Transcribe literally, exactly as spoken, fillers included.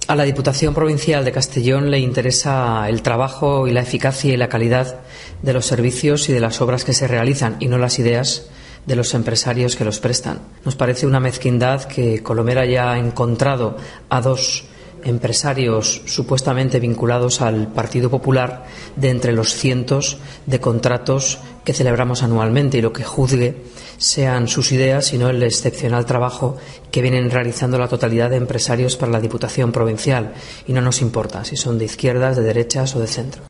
A la Diputación Provincial de Castellón le interesa el trabajo y la eficacia y la calidad de los servicios y de las obras que se realizan y no las ideas de los empresarios que los prestan. Nos parece una mezquindad que Colomera haya encontrado a dos empresarios supuestamente vinculados al Partido Popular de entre los cientos de contratos que celebramos anualmente, y lo que juzgue sean sus ideas y no el excepcional trabajo que vienen realizando la totalidad de empresarios para la Diputación Provincial, y no nos importa si son de izquierdas, de derechas o de centro.